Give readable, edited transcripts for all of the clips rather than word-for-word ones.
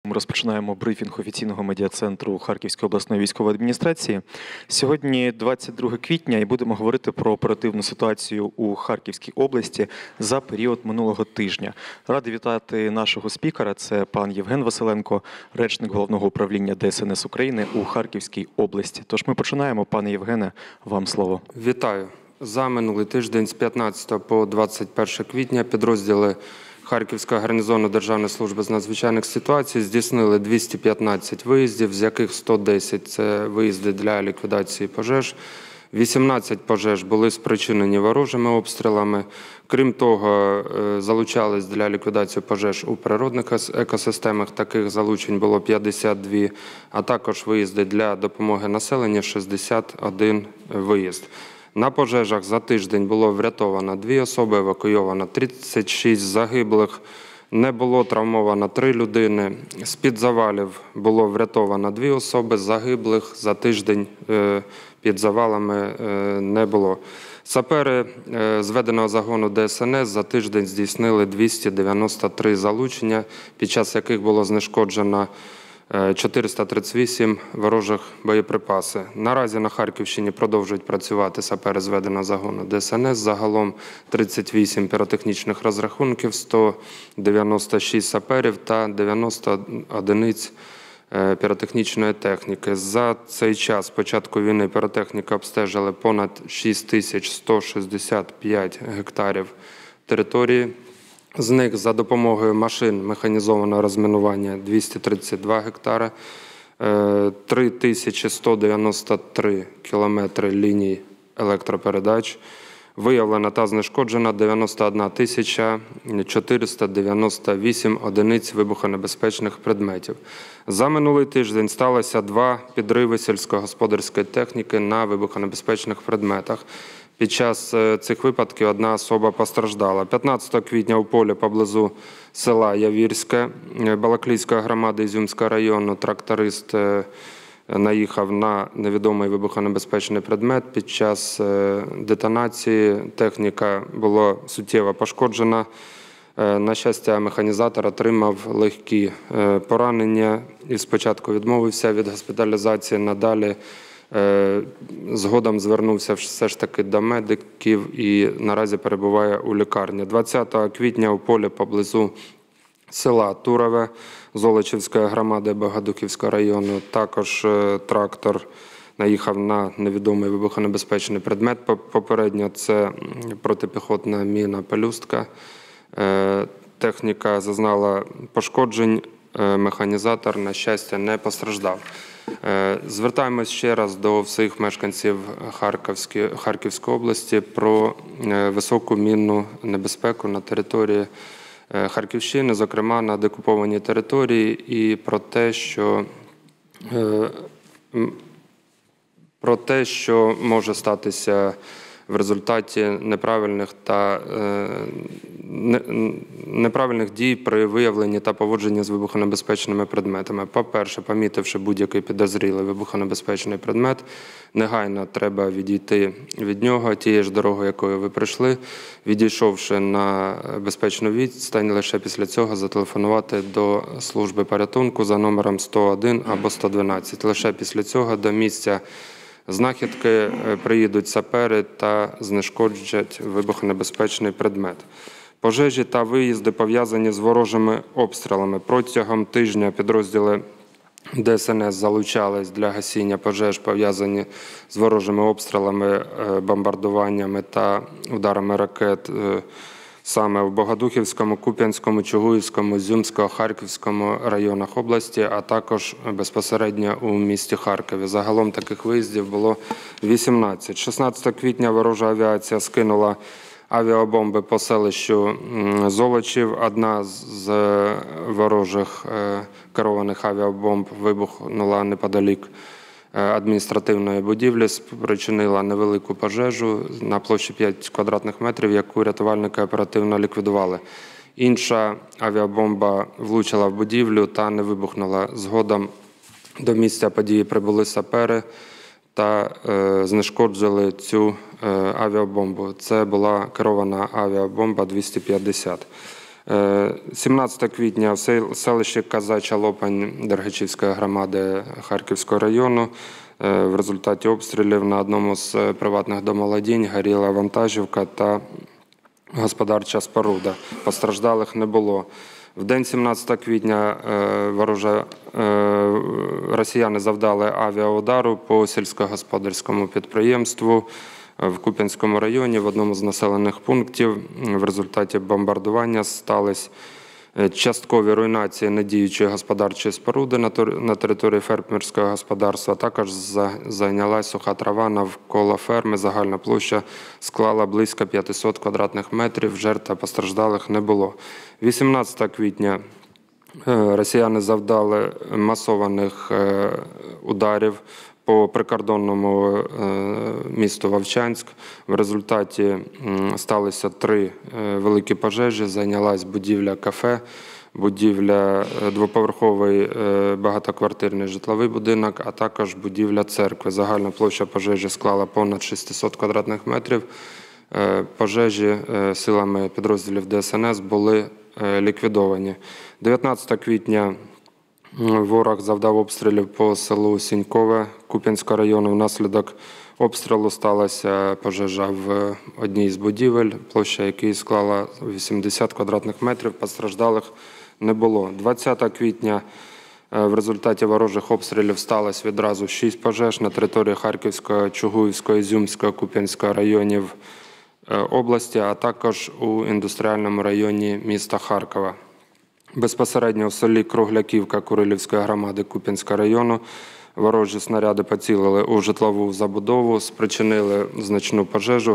Ми розпочинаємо брифінг офіційного медіа-центру Харківської обласної військової адміністрації. Сьогодні 22 квітня і будемо говорити про оперативну ситуацію у Харківській області за період минулого тижня. Радий вітати нашого спікера, це пан Євген Василенко, речник Головного управління ДСНС України у Харківській області. Тож ми починаємо. Пане Євгене, вам слово. Вітаю. За минулий тиждень з 15 по 21 квітня підрозділи Харківського гарнізону Державної служби з надзвичайних ситуацій здійснили 215 виїздів, з яких 110 – це виїзди для ліквідації пожеж. 18 пожеж були спричинені ворожими обстрілами. Крім того, залучались для ліквідації пожеж у природних екосистемах. Таких залучень було 52, а також виїзди для допомоги населенню – 61 виїзд. На пожежах за тиждень було врятовано 2 особи, евакуйовано 36 загиблих, не було травмовано 3 людини. З-під завалів було врятовано 2 особи, загиблих за тиждень під завалами не було. Сапери зведеного загону ДСНС за тиждень здійснили 293 залучення, під час яких було знешкоджено 438 ворожих боєприпаси. Наразі на Харківщині продовжують працювати сапери зведеного загону ДСНС. Загалом 38 піротехнічних розрахунків, 196 саперів та 90 одиниць піротехнічної техніки. За цей час, з початку війни, піротехніка обстежили понад 6165 гектарів території. З них за допомогою машин механізованого розмінування 232 гектари, 3193 кілометри ліній електропередач, виявлено та знешкоджено 91 498 одиниць вибухонебезпечних предметів. За минулий тиждень сталося 2 підриви сільськогосподарської техніки на вибухонебезпечних предметах. Під час цих випадків одна особа постраждала. 15 квітня у полі поблизу села Явірське Балаклійської громади Ізюмського району тракторист наїхав на невідомий вибухонебезпечний предмет. Під час детонації техніка була суттєво пошкоджена. На щастя, механізатор отримав легкі поранення і спочатку відмовився від госпіталізації, надалі згодом звернувся все ж таки до медиків і наразі перебуває у лікарні. 20 квітня у полі поблизу села Турове Золочівської громади Богодухівського району також трактор наїхав на невідомий вибухонебезпечний предмет. Попередньо це протипіхотна міна «Пелюстка». Техніка зазнала пошкоджень, механізатор, на щастя, не постраждав. Звертаємось ще раз до всіх мешканців Харківської області про високу мінну небезпеку на території Харківщини, зокрема на деокупованій території, і про те, що може статися в результаті неправильних дій при виявленні та поводженні з вибухонебезпечними предметами. По-перше, помітивши будь-який підозрілий вибухонебезпечний предмет, негайно треба відійти від нього тією ж дорогою, якою ви прийшли, відійшовши на безпечну відстань, лише після цього зателефонувати до служби порятунку за номером 101 або 112. Лише після цього до місця знахідки приїдуть сапери та знешкоджать вибухонебезпечний предмет. Пожежі та виїзди пов'язані з ворожими обстрілами. Протягом тижня підрозділи ДСНС залучались для гасіння пожеж, пов'язані з ворожими обстрілами, бомбардуваннями та ударами ракет саме в Богодухівському, Куп'янському, Чугуївському, Ізюмському, Харківському районах області, а також безпосередньо у місті Харкові. Загалом таких виїздів було 18. 16 квітня ворожа авіація скинула авіабомби по селищу Золочів. Одна з ворожих керованих авіабомб вибухнула неподалік адміністративної будівлі, спричинила невелику пожежу на площі 5 квадратних метрів, яку рятувальники оперативно ліквідували. Інша авіабомба влучила в будівлю та не вибухнула. Згодом до місця події прибули сапери та знешкоджили цю авіабомбу. Це була керована авіабомба 250. 17 квітня в селищі Казача Лопань Дергачівської громади Харківського району в результаті обстрілів на одному з приватних домоволодінь горіла вантажівка та господарча споруда. Постраждалих не було. В день 17 квітня росіяни завдали авіаудару по сільськогосподарському підприємству в Куп'янському районі в одному з населених пунктів. В результаті бомбардування сталися часткові руйнації недіючої господарчої споруди на території фермерського господарства. Також зайнялась суха трава навколо ферми. Загальна площа склала близько 500 квадратних метрів. Жертв та постраждалих не було. 18 квітня росіяни завдали масованих ударів по прикордонному місту Вовчанськ. В результаті сталося 3 великі пожежі. Зайнялась будівля кафе, будівля двоповерховий багатоквартирний житловий будинок, а також будівля церкви. Загальна площа пожежі склала понад 600 квадратних метрів. Пожежі силами підрозділів ДСНС були ліквідовані. 19 квітня ворог завдав обстрілів по селу Сінькове Куп'янського району. Внаслідок обстрілу сталася пожежа в одній з будівель, площа якої склала 80 квадратних метрів, постраждалих не було. 20 квітня в результаті ворожих обстрілів сталося відразу 6 пожеж на території Харківського, Чугуївського, Ізюмського, Куп'янського районів області, а також у індустріальному районі міста Харкова. Безпосередньо в селі Кругляківка Курилівської громади Куп'янського району ворожі снаряди поцілили у житлову забудову, спричинили значну пожежу,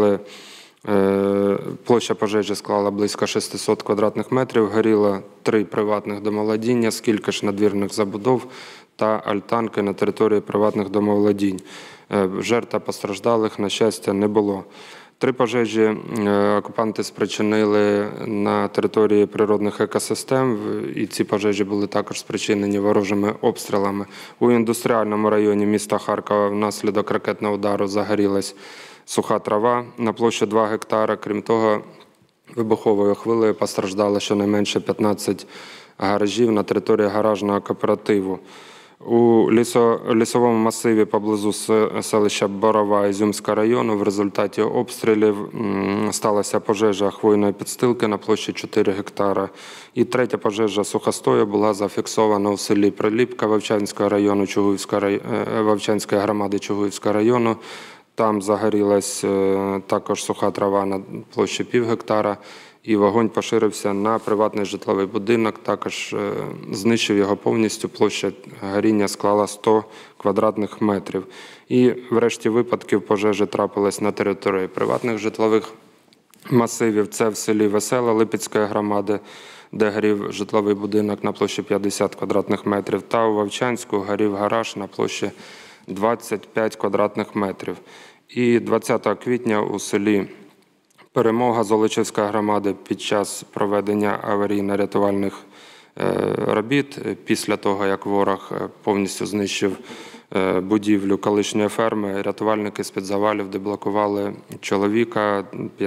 площа пожежі склала близько 600 квадратних метрів, горіло 3 приватних домоволодіння, скільки ж надвірних забудов та альтанки на території приватних домоволодінь. Жертв та постраждалих, на щастя, не було. 3 пожежі окупанти спричинили на території природних екосистем, і ці пожежі були також спричинені ворожими обстрілами. У індустріальному районі міста Харкова внаслідок ракетного удару загорілась суха трава на площі 2 гектара. Крім того, вибуховою хвилею постраждало щонайменше 15 гаражів на території гаражного кооперативу. У лісовому масиві поблизу селища Борова Ізюмського району в результаті обстрілів сталася пожежа хвойної підстилки на площі 4 гектара. І 3-я пожежа сухостою була зафіксована у селі Приліпка Вовчанського району, Вовчанської громади Чугуївського району. Там загорілась також суха трава на площі пів гектара. І вогонь поширився на приватний житловий будинок, також знищив його повністю, площа горіння склала 100 квадратних метрів. І в решті випадків пожежі трапились на території приватних житлових масивів. Це в селі Весела Липецької громади, де горів житловий будинок на площі 50 квадратних метрів, та у Вовчанську горів гараж на площі 25 квадратних метрів. І 20 квітня у селі Перемога Золочівської громади під час проведення аварійно-рятувальних робіт, після того, як ворог повністю знищив будівлю колишньої ферми, рятувальники з-під завалів деблокували чоловіка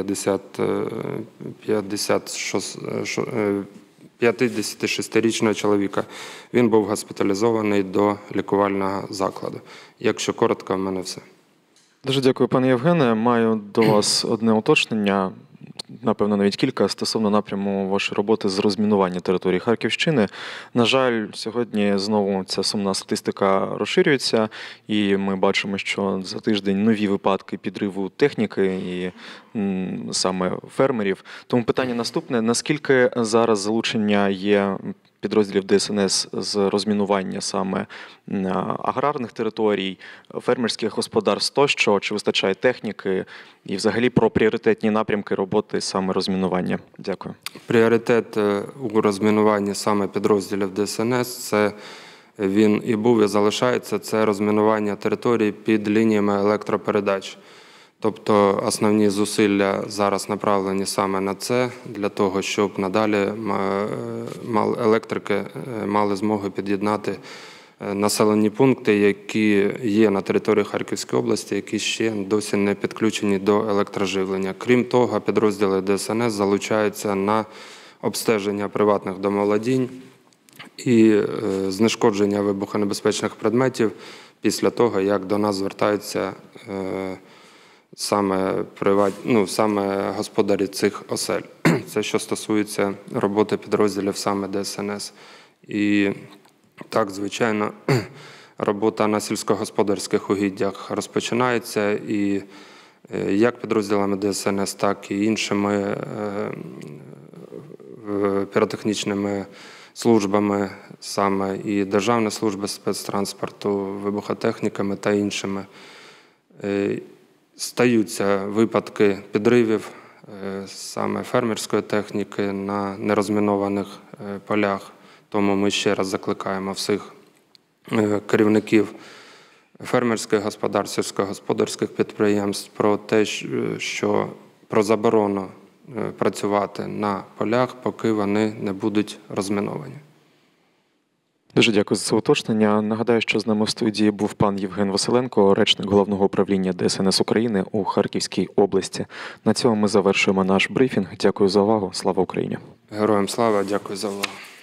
56-річного чоловіка. Він був госпіталізований до лікувального закладу. Якщо коротко, в мене все. Дуже дякую, пане Євгене. Маю до вас одне уточнення, напевно, навіть кілька, стосовно напряму вашої роботи з розмінування території Харківщини. На жаль, сьогодні знову ця сумна статистика розширюється, і ми бачимо, що за тиждень нові випадки підриву техніки і саме фермерів. Тому питання наступне: наскільки зараз залучення є підрозділів ДСНС з розмінування саме аграрних територій, фермерських господарств тощо, чи вистачає техніки, і взагалі про пріоритетні напрямки роботи саме розмінування? Дякую. Пріоритет у розмінуванні саме підрозділів ДСНС – це він і був, і залишається, це розмінування територій під лініями електропередач. Тобто основні зусилля зараз направлені саме на це, для того, щоб надалі електрики мали змогу під'єднати населені пункти, які є на території Харківської області, які ще досі не підключені до електроживлення. Крім того, підрозділи ДСНС залучаються на обстеження приватних домоволодінь і знешкодження вибухонебезпечних предметів після того, як до нас звертаються саме господарі цих осель. Це що стосується роботи підрозділів саме ДСНС. І так, звичайно, робота на сільськогосподарських угіддях розпочинається, і як підрозділами ДСНС, так і іншими піротехнічними службами, саме і Державна служба спецтранспорту, вибухотехніками та іншими. Стаються випадки підривів саме фермерської техніки на нерозмінованих полях. Тому ми ще раз закликаємо всіх керівників фермерських господарств, сільськогосподарських підприємств про те, що про заборону працювати на полях, поки вони не будуть розміновані. Дуже дякую за це уточнення. Нагадаю, що з нами в студії був пан Євген Василенко, речник Головного управління ДСНС України у Харківській області. На цьому ми завершуємо наш брифінг. Дякую за увагу. Слава Україні! Героям слава, дякую за увагу.